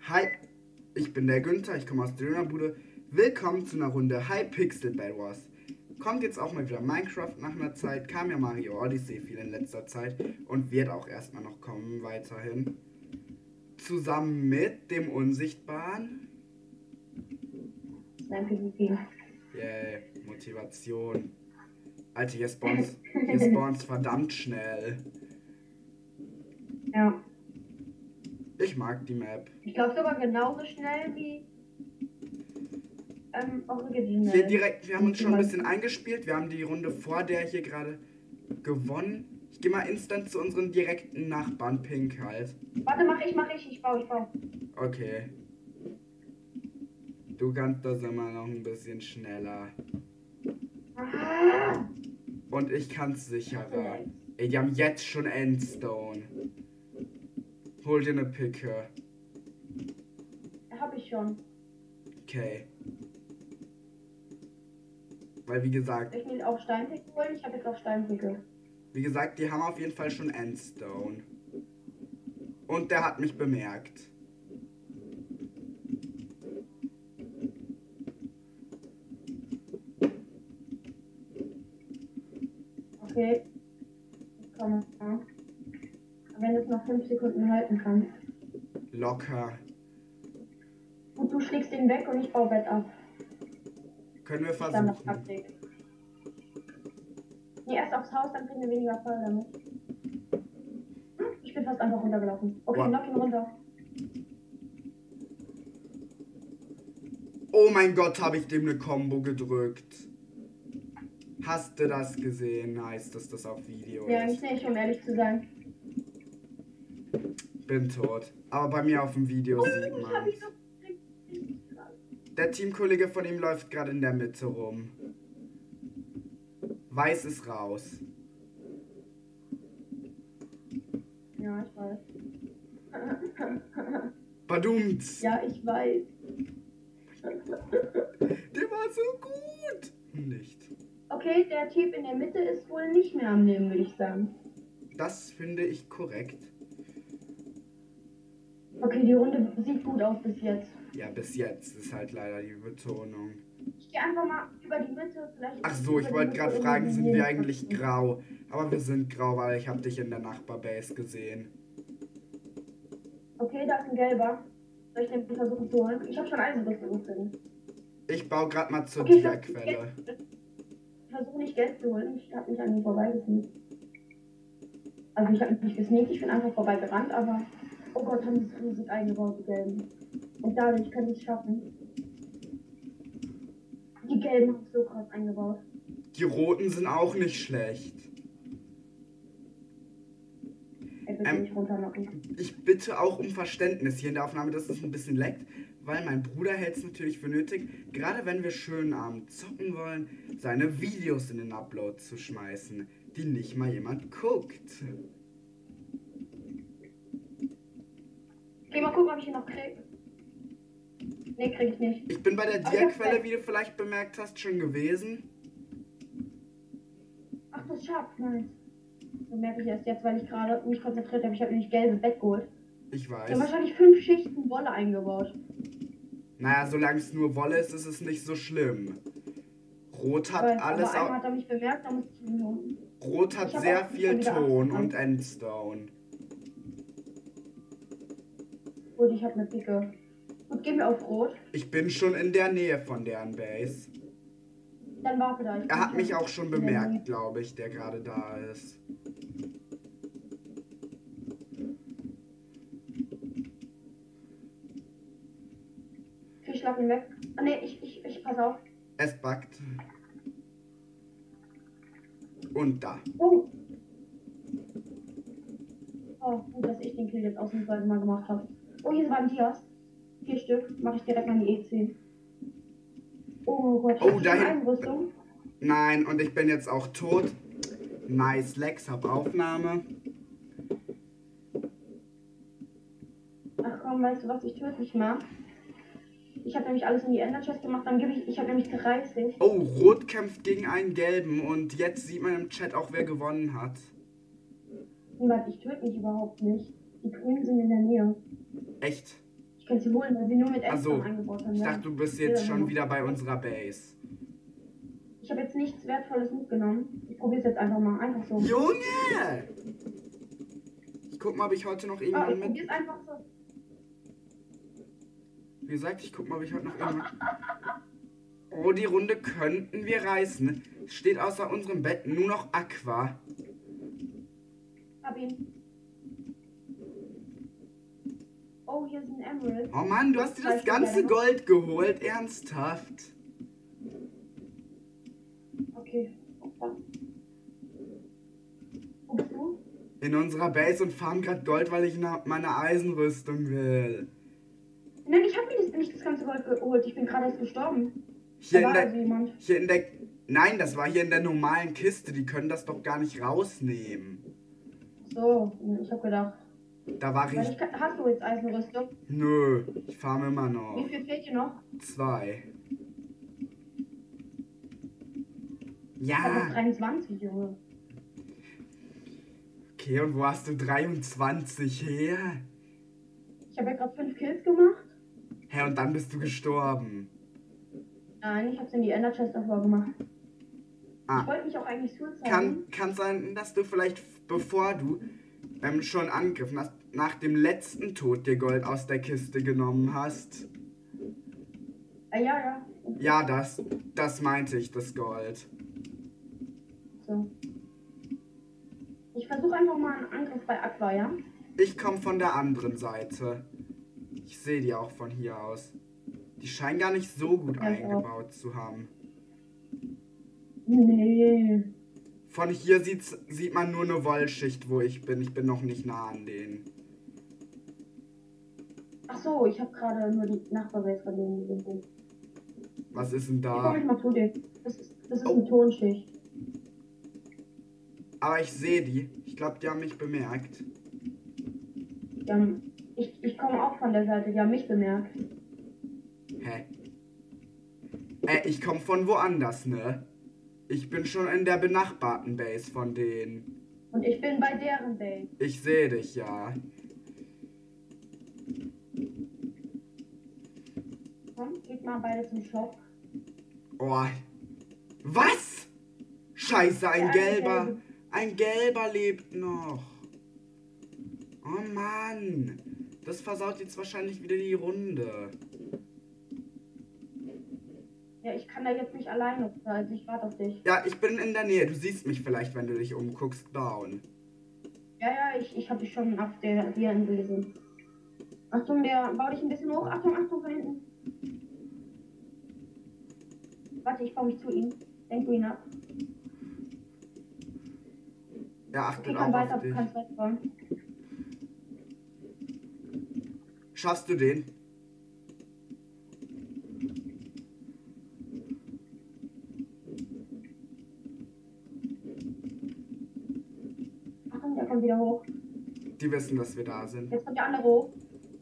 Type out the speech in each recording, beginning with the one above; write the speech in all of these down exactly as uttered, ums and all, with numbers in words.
Hi, ich bin der Günther, ich komme aus der Dönerbude. Willkommen zu einer Runde Hypixel Bad Wars. Kommt jetzt auch mal wieder Minecraft nach einer Zeit, kam ja Mario Odyssey viel in letzter Zeit und wird auch erstmal noch kommen, weiterhin. Zusammen mit dem Unsichtbaren. Danke, Vicky. Yay, Motivation. Alter, hier spawns, hier spawns verdammt schnell. Ja. Ich mag die Map. Ich glaube sogar genauso schnell wie ähm, original. Hier direkt, wir haben uns schon ein bisschen eingespielt. Wir haben die Runde vor der hier gerade gewonnen. Ich gehe mal instant zu unseren direkten Nachbarn, Pink halt. Warte, mach ich, mach ich, ich baue, ich baue. Okay. Du kannst das immer noch ein bisschen schneller. Ah. Und ich kann's sicherer. Ey, die haben jetzt schon Endstone. Hol dir eine Picke. Hab ich schon. Okay. Weil wie gesagt, Ich will auch Steinpicke holen, ich habe jetzt auch Steinpicke. wie gesagt, die haben auf jeden Fall schon Endstone. Und der hat mich bemerkt. Okay. Ich komme. Ja. Wenn es noch fünf Sekunden halten kann. Locker. Und du schlägst ihn weg und ich baue Bett ab. Können wir Dann noch versuchen. Update. Nee, erst aufs Haus, dann kriegen wir weniger Fall damit. Hm, ich bin fast einfach runtergelaufen. Okay, Wow. knock ihn runter. Oh mein Gott, habe ich dem eine Combo gedrückt. Hast du das gesehen? Heißt, dass das auf Video Ja, ist. ich nicht, um ehrlich zu sein. Bin tot. Aber bei mir auf dem Video sieht Ich hab man. ihn noch. Der Teamkollege von ihm läuft gerade in der Mitte rum. Weiß ist raus. Ja, ich weiß. Badumts. Ja, ich weiß. Der war so gut. Nicht. Okay, der Typ in der Mitte ist wohl nicht mehr am Leben, würde ich sagen. Das finde ich korrekt. Okay, die Runde sieht gut aus bis jetzt. Ja, bis jetzt ist halt leider die Betonung. Ich gehe einfach mal über die Mitte. Vielleicht Ach so, ich über wollte die gerade Mitte fragen, irgendwie sind wir sehen. eigentlich grau? Aber wir sind grau, weil ich habe dich in der Nachbarbase gesehen. Okay, da ist ein gelber. Soll ich den versuchen zu holen? Ich habe schon Eisenrüstung drin. Ich baue gerade mal zur Okay, ich Dia-Quelle. Ich versuche nicht Geld zu holen. Ich habe mich an ihm vorbeigesneakt. Also ich habe mich nicht gesneakt, ich bin einfach vorbeigerannt, aber... Oh Gott, haben die es riesig eingebaut, die Gelben. Und dadurch könnte ich es schaffen. Die Gelben haben es so krass eingebaut. Die roten sind auch nicht schlecht. Ey, bitte Ähm, nicht runterlocken. Ich bitte auch um Verständnis hier in der Aufnahme, dass es ein bisschen leckt, weil mein Bruder hält es natürlich für nötig, gerade wenn wir schön abend zocken wollen, seine Videos in den Upload zu schmeißen, die nicht mal jemand guckt. Geh mal gucken, ob ich ihn noch krieg. Nee, krieg ich nicht. Ich bin bei der Aber ich hab's Dia-Quelle, weg. wie du vielleicht bemerkt hast, schon gewesen. Ach, das schafft, nice. Das merke ich erst jetzt, weil ich gerade mich konzentriert habe. Ich habe nämlich gelbe Bett geholt. Ich Die haben weiß. wahrscheinlich fünf Schichten Wolle eingebaut. Naja, solange es nur Wolle ist, ist es nicht so schlimm. Rot hat Weil, alles aber einmal au- hat er mich bemerkt, da musste ich ihn holen. Rot hat Ich hab sehr auch viel schon wieder Ton angefangen. und Endstone. Gut, ich habe eine Picke. Gut, gehen wir auf Rot. Ich bin schon in der Nähe von deren Base. Dann warte da. Ich bin Er hat schon mich auch schon in der bemerkt, Nähe. glaube ich, der gerade da ist. Okay, ich schlag ihn weg. Ah, nee, ich, ich, ich pass auf. Es backt. Und da. Oh. Oh, gut, dass ich den Kill jetzt ausnahmsweise mal gemacht habe. Oh, hier waren Dias. Vier Stück. Mache ich direkt mal in die E zehn. Oh Gott, ich Oh, hab da schon hin- Einrüstung. Nein, und ich bin jetzt auch tot. Nice, Lex, hab Aufnahme. Ach komm, weißt du was, ich töte dich mal. Ich habe nämlich alles in die Ender Chest gemacht, dann gebe ich, ich habe nämlich dreißig. Oh, Rot kämpft gegen einen Gelben und jetzt sieht man im Chat auch, wer gewonnen hat. Niemand, ich töte mich überhaupt nicht. Die Grünen sind in der Nähe. Echt? kann sie holen, weil sie nur mit Also, Essen eingebaut haben. ich Ja. dachte, du bist jetzt schon wieder bei unserer Base. Ich habe jetzt nichts Wertvolles mitgenommen. Ich probiere es jetzt einfach mal. Einfach so. Junge! Ich guck mal, ob ich heute noch Ah, irgendwann ich mit... probiere es einfach so. Wie gesagt, ich guck mal, ob ich heute noch irgendwann... Oh, die Runde könnten wir reißen. Es steht außer unserem Bett nur noch Aqua. Hab ihn. Oh, hier ist ein Emerald. Oh Mann, du hast dir das ganze Gold geholt. Ernsthaft. Okay. Wo bist du? In unserer Base und farm gerade Gold, weil ich na- meine Eisenrüstung will. Nein, ich habe mir das, nicht das ganze Gold geholt. Ich bin gerade erst gestorben. Hier Da in war der... also jemand. Hier in der... Nein, das war hier in der normalen Kiste. Die können das doch gar nicht rausnehmen. So, ich habe gedacht. Da war Weil ich... ich kann, hast du jetzt Eisenrüstung? Nö, ich farm immer noch. Wie viel fehlt dir noch? Zwei. Ich habe noch Ja. dreiundzwanzig, Junge. Okay, und wo hast du dreiundzwanzig her? Ich habe ja gerade fünf Kills gemacht. Hä, und dann bist du gestorben. Nein, ich habe es in die Ender Chest davor gemacht. Ah. Ich wollte mich auch eigentlich suiciden. Kann, kann sein, dass du vielleicht, bevor du ähm, schon angegriffen hast, nach dem letzten Tod dir Gold aus der Kiste genommen hast. Ah, ja, ja. Ja, das, das meinte ich, das Gold. So. Ich versuche einfach mal einen Angriff bei Aqua, ja? Ich komme von der anderen Seite. Ich sehe die auch von hier aus. Die scheinen gar nicht so gut Ja, ich auch. eingebaut zu haben. Nee. Von hier sieht's, sieht man nur eine Wollschicht, wo ich bin. Ich bin noch nicht nah an denen. Ach so, ich habe gerade nur die Nachbarwelt von denen gesehen. Was ist denn Hier komm da? ich mal zu dir. Das ist, das ist Oh. eine Tonschicht. Aber ich sehe die. Ich glaube, die haben mich bemerkt. Die haben, ich ich komme auch von der Seite, die haben mich bemerkt. Hä? Äh, ich komme von woanders, ne? Ich bin schon in der benachbarten Base von denen. Und ich bin bei deren Base. Ich sehe dich, ja. Komm, geht mal beide zum Shop. Oh. Was? Scheiße, ein Der eine gelber. gelbe. Ein gelber lebt noch. Oh Mann. Das versaut jetzt wahrscheinlich wieder die Runde. Ja, ich kann da jetzt nicht alleine, also ich warte auf dich. Ja, ich bin in der Nähe. Du siehst mich vielleicht, wenn du dich umguckst, down. Ja, ja, ich, ich habe dich schon auf der hier Insel gesehen. Achtung, der bau dich ein bisschen hoch. Achtung, Achtung, von hinten. Warte, ich baue mich zu ihm. Denk du ihn ab. Ja, achte Okay, auch kann weiter, auf du dich. kannst weiter bauen. Schaffst du den? Achtung, der kommt wieder hoch. Die wissen, dass wir da sind. Jetzt kommt der andere hoch.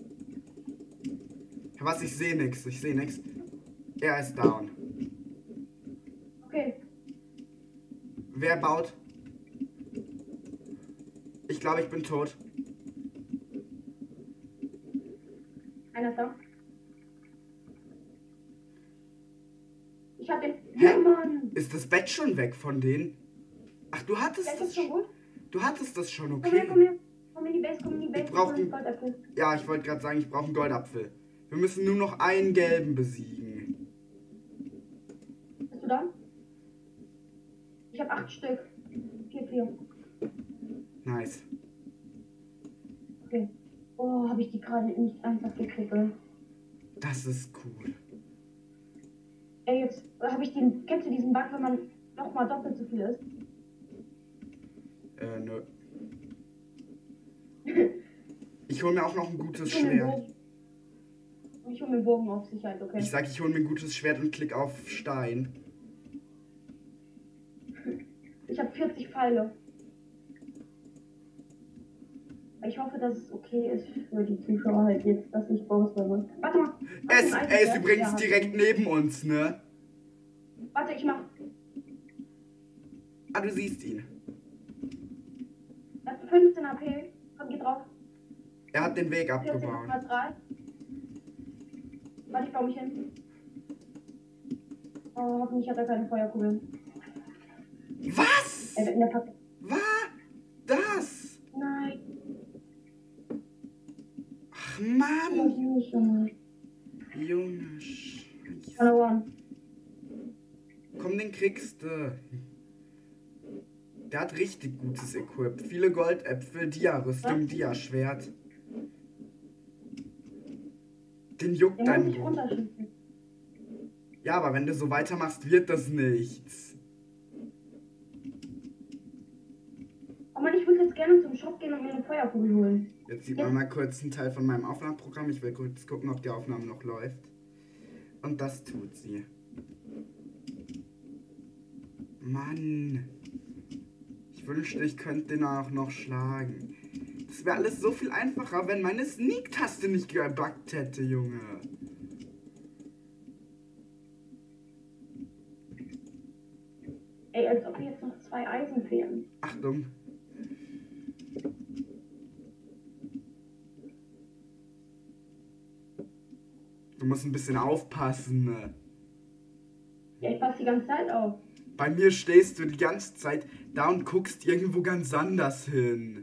Ja, was? Ich sehe nix. Ich sehe nix. Er ist down. Okay, Wer baut? Ich glaube, ich bin tot. einer ist da. Ich hab den. Hä? Ja, Mann! Ist das Bett schon weg von denen? Ach, du Der hattest ist das jetzt schon schon. gut. Du hattest das schon, Komm her, komm okay. her. Komm in die Base, komm in die Base. Ich brauch hol den- das Goldapfel. Ja, ich wollte gerade sagen, ich brauche einen Goldapfel. Wir müssen nur noch einen gelben besiegen. Bist du da? Ich hab acht Stück. Vier, vier. Nice. Okay. Oh, habe ich die gerade nicht einfach gekriegt, ey. Das ist cool. Ey, jetzt habe ich den. Kennst du diesen Bug, wenn man nochmal doppelt so viel ist? Äh, nö. Ich hole mir auch noch ein gutes Ich hol mir einen Schwert. Bogen. Und ich hole mir einen Bogen auf Sicherheit, okay? Ich sag, ich hole mir ein gutes Schwert und klick auf Stein. Ich habe vierzig Pfeile. Ich hoffe, dass es okay ist für die Zuschauer halt jetzt, dass ich Bows bei mir. Warte mal. Er ist, Hast du ein er ist Eisen- übrigens Ja, direkt neben uns, ne? Warte, ich mach. Ah, du siehst ihn. Das ist fünfzehn H P. Komm, geh drauf. Er hat den Weg vierzehn abgebaut. mal drei. Warte, ich baue mich hin. Oh, hoffentlich hat er keine Feuerkugeln. Was? Er wird in der Pappe. War das? Nein. Ach Das Mann. ist nicht so. Junge Scheiße. Verloren. Komm, den kriegst du. Der hat richtig gutes Equip. Viele Goldäpfel, Dia-Rüstung, Was? Dia-Schwert. Den juckt Den muss dein ich Bogen. runterschießen. Ja, aber wenn du so weitermachst, wird das nichts. Aber ich würde jetzt gerne zum Shop gehen und mir eine Feuerkugel holen. Jetzt sieht man mal kurz einen Teil von meinem Aufnahmeprogramm. Ich will kurz gucken, ob die Aufnahme noch läuft. Und das tut sie. Mann. Ich wünschte, ich könnte den auch noch schlagen. Das wäre alles so viel einfacher, wenn meine Sneak-Taste nicht gebackt hätte, Junge. Ey, als ob mir jetzt noch zwei Eisen fehlen. Achtung. Du musst ein bisschen aufpassen. Ne? Ja, ich passe die ganze Zeit auf. Bei mir stehst du die ganze Zeit da und guckst irgendwo ganz anders hin.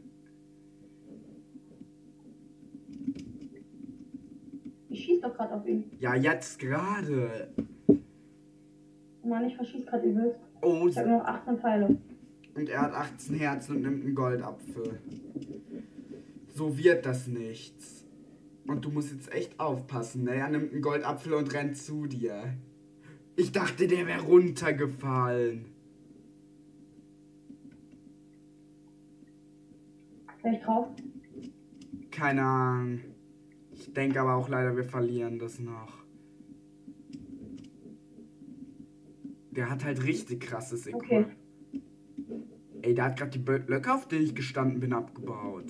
Ich schieß doch gerade auf ihn. Ja, jetzt gerade. Oh Mann, ich verschieß gerade übelst. Oh, Ich habe nur noch achtzehn Pfeile. und er hat achtzehn Herzen und nimmt einen Goldapfel. So wird das nichts. Und du musst jetzt echt aufpassen, ne? Er nimmt einen Goldapfel und rennt zu dir. Ich dachte, der wäre runtergefallen. Wäre ich drauf? Keine Ahnung. Ich denke aber auch leider, wir verlieren das noch. Der hat halt richtig krasses Equip. Okay. Ey, der hat gerade die Blöcke, auf denen ich gestanden bin, abgebaut.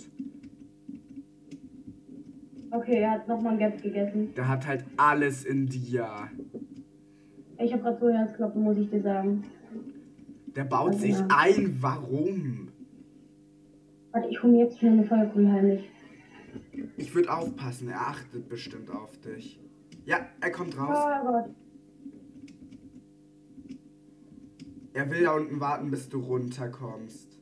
Okay, er hat nochmal ein Gap gegessen. Der hat halt alles in dir. Ich habe gerade so Herzklopfen, muss ich dir sagen. Der baut Also, sich ja. ein. Warum? Warte, ich hole mir jetzt schnell eine Feuerkugel heimlich. Ich würde aufpassen. Er achtet bestimmt auf dich. Ja, er kommt raus. Oh Gott. Er will da unten warten, bis du runterkommst.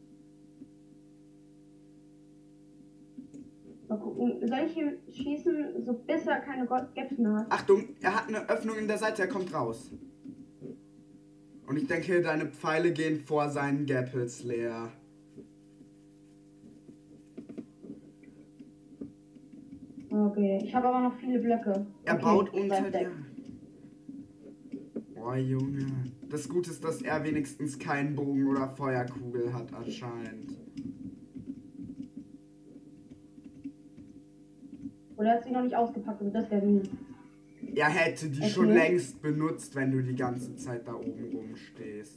Mal gucken. Soll ich hier schießen, so bis er keine Gott- Gaps mehr hat? Achtung, er hat eine Öffnung in der Seite. Er kommt raus. Und ich denke, deine Pfeile gehen vor seinen Gapples leer. Okay, ich habe aber noch viele Blöcke. Er Okay, baut ich unter weiß dir. weg. Boah, Junge. Das Gute ist, dass er wenigstens keinen Bogen oder Feuerkugel hat, anscheinend. Oder er hat sie noch nicht ausgepackt und das wäre mies. Er hätte die Okay. schon längst benutzt, wenn du die ganze Zeit da oben rumstehst.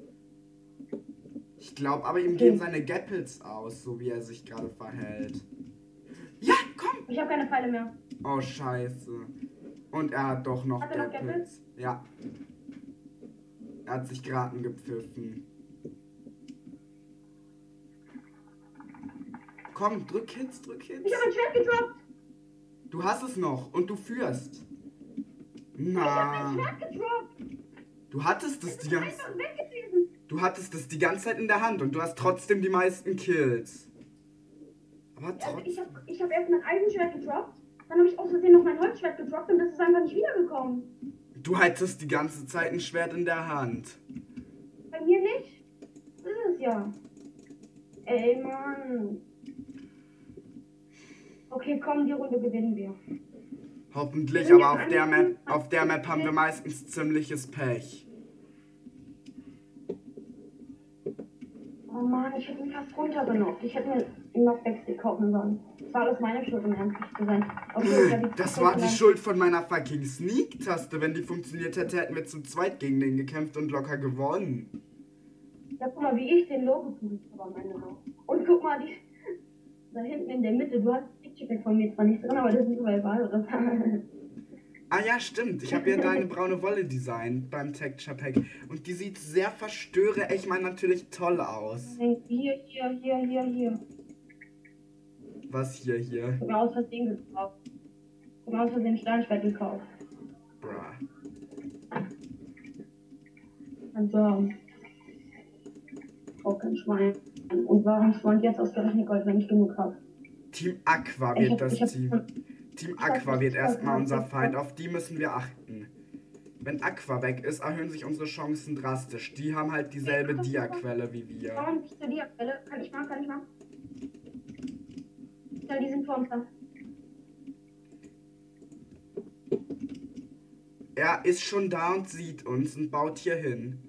Ich glaube, aber ihm Okay. gehen seine Gapples aus, so wie er sich gerade verhält. Ja, komm! Ich habe keine Pfeile mehr. Oh, scheiße. Und er hat doch noch Hat er noch Gapples. Ja. Er hat sich gerade gepfiffen. Komm, drück Hits, drück Hits. Ich habe ein Schwert gedroppt. Du hast es noch und du führst. Ich habe Na, ein Schwert gedroppt. du hattest es die Ich bin ganze einfach weggeflogen. Du hattest es die ganze Zeit in der Hand und du hast trotzdem die meisten Kills. Aber Also trotzdem. ich habe ich hab erst mein Eisenschwert gedroppt. Dann habe ich aus Versehen noch mein Holzschwert gedroppt und das ist einfach nicht wiedergekommen. Du hattest die ganze Zeit ein Schwert in der Hand. Bei mir nicht. Das ist es ja. Ey, Mann. Okay, komm, die Runde gewinnen wir. Hoffentlich, Wir sind aber jetzt auf der angekommen. Map, auf der Map haben wir meistens ziemliches Pech. Oh Mann, ich hätte ihn fast runtergenockt. Ich hätte mir einen Knockback-Stick kaufen sollen. Das war alles meine Schuld, um ehrlich zu sein. Okay, ich hab die Das war die Schuld. Schuld von meiner fucking Sneak-Taste. Wenn die funktioniert hätte, hätten wir zu zweit gegen den gekämpft und locker gewonnen. Ja, guck mal, wie ich den Logo geprüft habe am Ende noch. Und guck mal, die da hinten in der Mitte, du hast die Picture von mir zwar nicht drin, aber das ist überall bei, oder? Ah ja, stimmt. Ich habe ja deine braune Wolle designt beim Texture Pack. Und die sieht sehr verstöre, ich meine natürlich toll aus. Hier, hier, hier, hier, hier. Was hier, hier? Ich hab mir aus Versehen gekauft. Ich hab mir aus Versehen ein Steinschwert gekauft. Kannst du haben. Auch kein Schwein. Und warum spawnt jetzt ausgerechnet Gold, wenn ich genug habe? Team Aqua Ich wird hab- das ich hab- Team. Team hab Aqua nicht wird voll erstmal drauf, unser ich- Feind. Auf die müssen wir achten. Wenn Aqua weg ist, erhöhen sich unsere Chancen drastisch. Die haben halt dieselbe Dia-Quelle wie wir. Warum nicht zur Dia-Quelle? Kann ich mal, kann ich mal? Ja, die sind vor uns da. Er ist schon da und sieht uns und baut hier hin.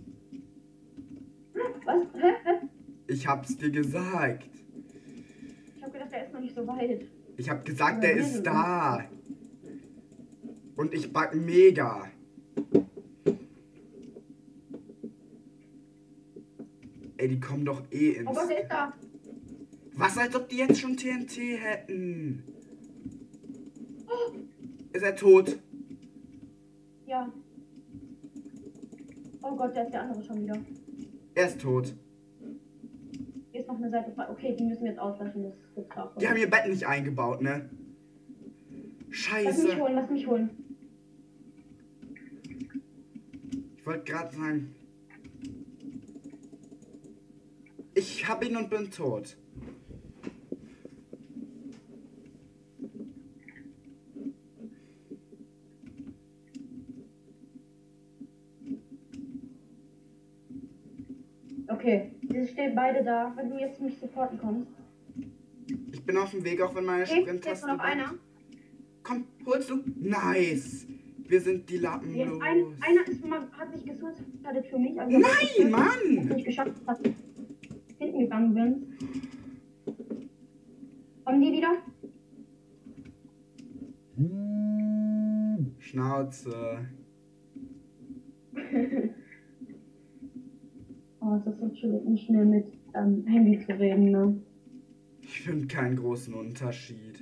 Was? Hä? Hä? Ich hab's dir gesagt. Ich hab gedacht, der ist noch nicht so weit. Ich hab gesagt, Aber der wir ist sind da. Und ich back mega. Ey, die kommen doch eh ins... Oh Gott, der ist da. Was, als ob die jetzt schon T N T hätten? Ist er tot? Ja. Oh Gott, der ist der andere schon wieder. Er ist tot. Hier ist noch eine Seite frei. Okay, die müssen wir jetzt auslöschen. Das ist jetzt krass. Die haben ihr Bett nicht eingebaut, ne? Lass mich Scheiße. holen, lass mich holen. Ich wollte gerade sagen... Ich hab ihn und bin tot. Okay, sie stehen beide da. Wenn du jetzt mich supporten kommst. Ich bin auf dem Weg, auch wenn meine Okay, jetzt Sprinttaste... nur noch einer. Komm, holst du? Nice. Wir sind die Lappen Jetzt los. ein, einer ist mal, hat sich gesuicidet für mich. Also Nein, ich Mann! nicht geschafft, dass ich hinten gegangen bin. Kommen die wieder? Schnauze. Oh, es ist so schwierig, nicht mehr mit ähm, Handy zu reden, ne? Ich finde keinen großen Unterschied.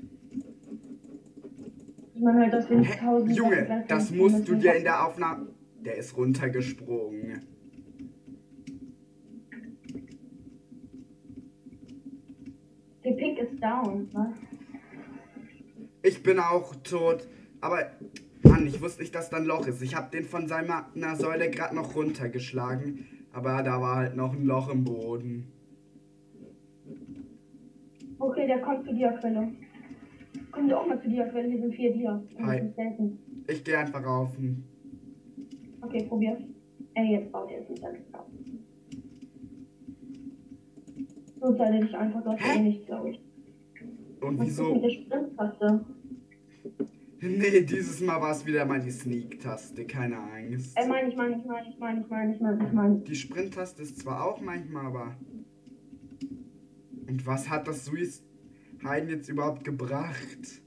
Ich meine halt, dass wir nicht Hä? tausend... Junge, Sachen das gleichzeitig musst du machen, dir das in der Aufnahme... Der ist runtergesprungen. Die Pink ist down, was? Ich bin auch tot. Aber, Mann, ich wusste nicht, dass da ein Loch ist. Ich habe den von seiner Säule gerade noch runtergeschlagen. Aber da war halt noch ein Loch im Boden. Okay, der kommt zur Dia-Quelle. Kommt auch mal zur Dia-Quelle, hier sind vier Dia. Hi. Das ist selten. Ich gehe einfach auf ihn. Okay, probier. Ey, jetzt baut er es nicht alles auf. So zeige dich einfach, du hast Hä? eh nichts, glaube ich. Und Was ist wieso? mit der Sprinttaste? Nee, dieses Mal war es wieder mal die Sneak-Taste. Keine Angst. Ey, meine ich, meine ich, meine ich, meine ich, meine ich, meine ich, meine ich. Die Sprint-Taste ist zwar auch manchmal, aber... Und was hat das Suicide jetzt überhaupt gebracht?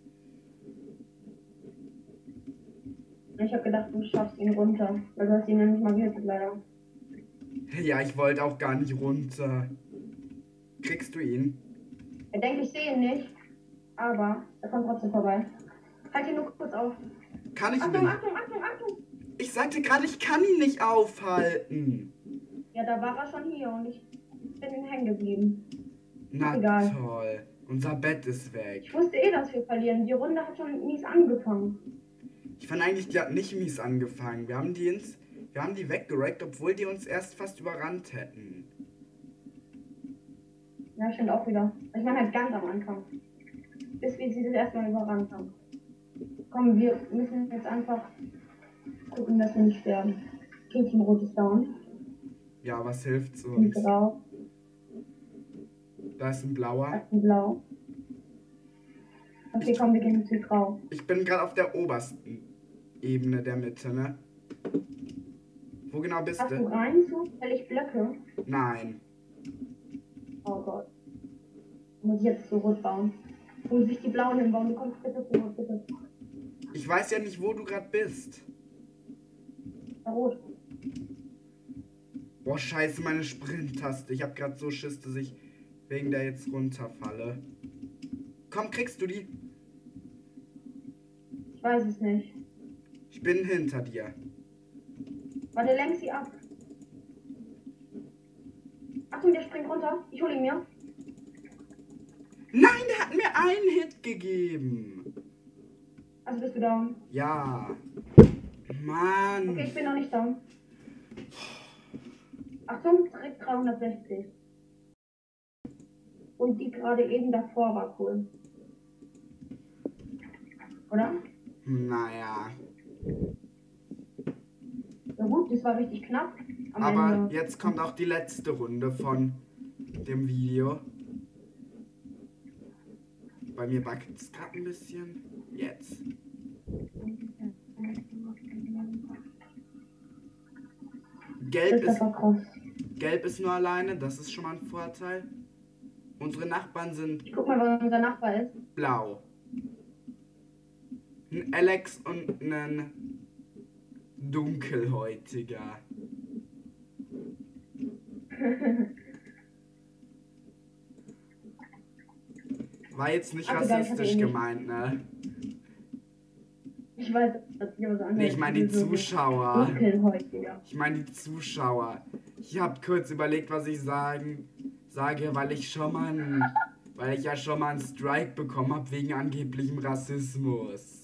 Ich hab gedacht, du schaffst ihn runter. Weil du hast ihn ja nicht mal gehittet, leider. Ja, ich wollte auch gar nicht runter. Kriegst du ihn? Er denkt, ich sehe ihn nicht. Aber er kommt trotzdem vorbei. Halt ihn nur kurz auf. Kann ich Achtung, nicht. Achtung, Achtung, Achtung! Ich sagte gerade, ich kann ihn nicht aufhalten. Ja, da war er schon hier und ich bin hängen geblieben. Na Egal. toll. Unser Bett ist weg. Ich wusste eh, dass wir verlieren. Die Runde hat schon mies angefangen. Ich fand eigentlich, die hat nicht mies angefangen. Wir haben die ins, wir haben die weggerackt, obwohl die uns erst fast überrannt hätten. Ja, ich finde auch wieder. Ich meine halt ganz am Anfang. Bis wir sie das erstmal überrannt haben. Komm, wir müssen jetzt einfach gucken, dass wir nicht sterben. Okay, Team Rot ist down. Ja, was hilft's Team uns? Grau. Da ist ein blauer. Team Blau. Okay, komm, wir gehen zu Grau. Ich bin gerade auf der obersten Ebene der Mitte, ne? Wo genau bist Hast du du? rein zufällig Blöcke? Nein. Oh Gott. Muss ich jetzt so rot bauen? Wo sich die Blauen hinbauen? Du kommst bitte zu rot, bitte. Ich weiß ja nicht, wo du gerade bist. Na, rot. Boah, scheiße, meine Sprint-Taste. Ich hab gerade so Schiss, dass ich wegen der jetzt runterfalle. Komm, kriegst du die? Ich weiß es nicht. Ich bin hinter dir. Warte, lenk sie ab. Achtung, der springt runter. Ich hole ihn mir. Nein, der hat mir einen Hit gegeben. Also bist du down. Ja. Mann. Okay, ich bin noch nicht down. Achtung, direkt dreihundertsechzig. Und die gerade eben davor war cool. Oder? Naja. Ja gut, das war richtig knapp. Am Aber Ende. jetzt kommt auch die letzte Runde von dem Video. Bei mir backt es gerade ein bisschen. Jetzt. Gelb Das ist, war krass. Gelb ist nur alleine, das ist schon mal ein Vorteil. Unsere Nachbarn sind Ich guck mal, was unser Nachbar ist. blau. Ein Alex und ein Dunkelhäutiger. War jetzt nicht Ach, egal, ich rassistisch hatte eh nicht. gemeint, ne? Ich weiß, dass ich aber so Nee, ich meine die Zuschauer. Dunkelhäutiger. Ich meine die Zuschauer. Ich habe kurz überlegt, was ich sagen sage, weil ich schon mal ein, weil ich ja schon mal einen Strike bekommen habe wegen angeblichem Rassismus.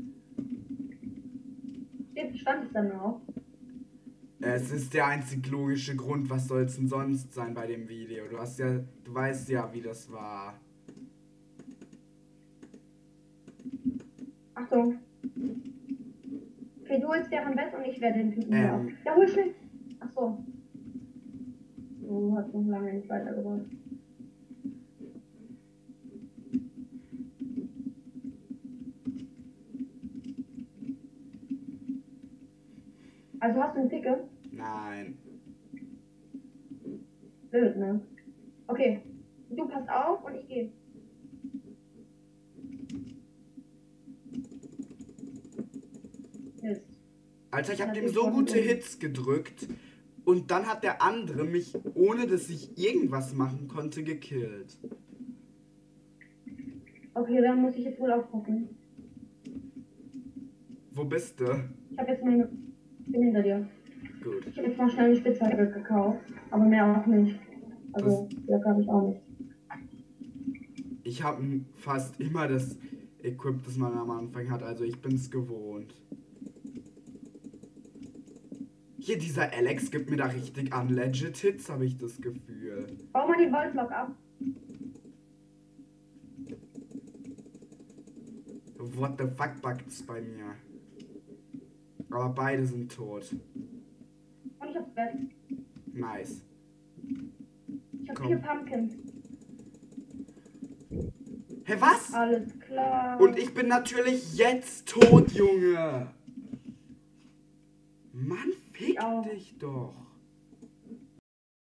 Steht, stand es dann auch? Es ist der einzig logische Grund, was soll es denn sonst sein bei dem Video? Du hast ja, du weißt ja, wie das war. Achtung. Okay, du holst deren Bett und ich werde den Typen Ähm. ähm. Ja, hol schnell. Achso. Du hast noch lange nicht weitergebracht. Also hast du einen Picke? Nein. Blöd, ne? Okay. Du passt auf und ich gehe. Mist. Alter, ich habe Das dem ist so schon gute gut. Hits gedrückt und dann hat der andere mich, ohne dass ich irgendwas machen konnte, gekillt. Okay, dann muss ich jetzt wohl aufpassen. Wo bist du? Ich habe jetzt meine. Ich bin hinter dir. Gut. Ich habe jetzt mal schnell eine Spitzhacke gekauft. Aber mehr auch nicht. Also, Blöcke habe ich auch nicht. Ich habe fast immer das Equip, das man am Anfang hat, also ich bin's gewohnt. Hier, dieser Alex gibt mir da richtig unlegit Hits, habe ich das Gefühl. Bau mal die Voltblock ab. What the fuck bugt's bei mir? Aber beide sind tot. Und ich hab's Bett. Nice. Ich hab Komm. vier Pumpkins. Hä, was? Alles klar. Und ich bin natürlich jetzt tot, Junge. Mann, fick Ich auch. dich doch.